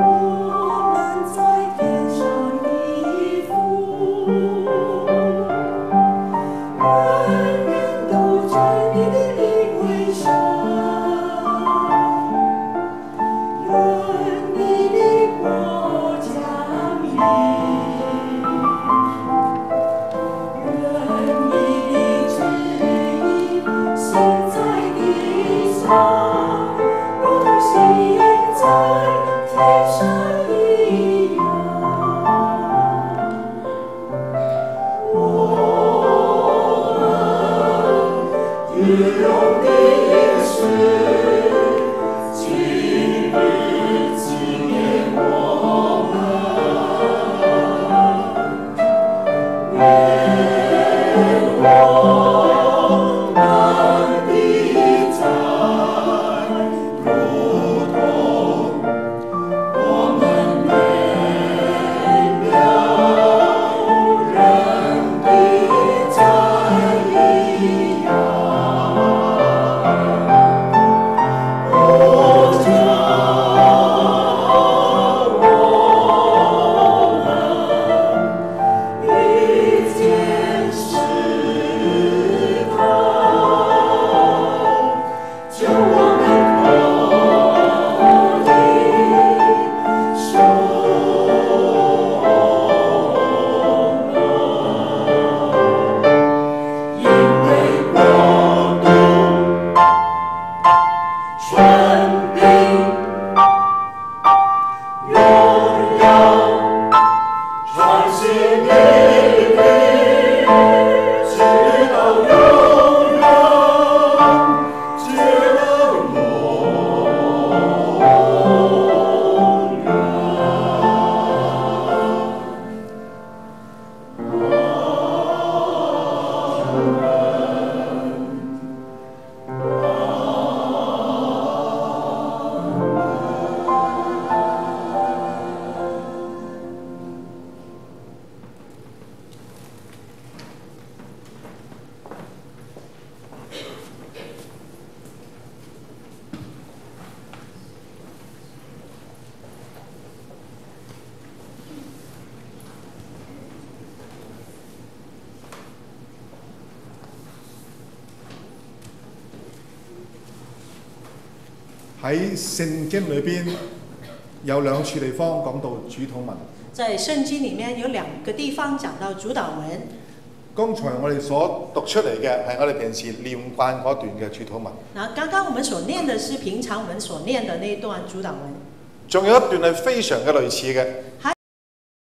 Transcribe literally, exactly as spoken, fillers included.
喺聖經裏邊有兩處地方講到主禱文。 在聖經裡面有兩個地方講到主禱文。 剛才我哋所讀出嚟嘅係我哋平時念慣嗰段嘅主禱文。 嗱，剛剛我們所念的是平常我們所念的那一段主禱文。 仲有一段係非常嘅類似嘅。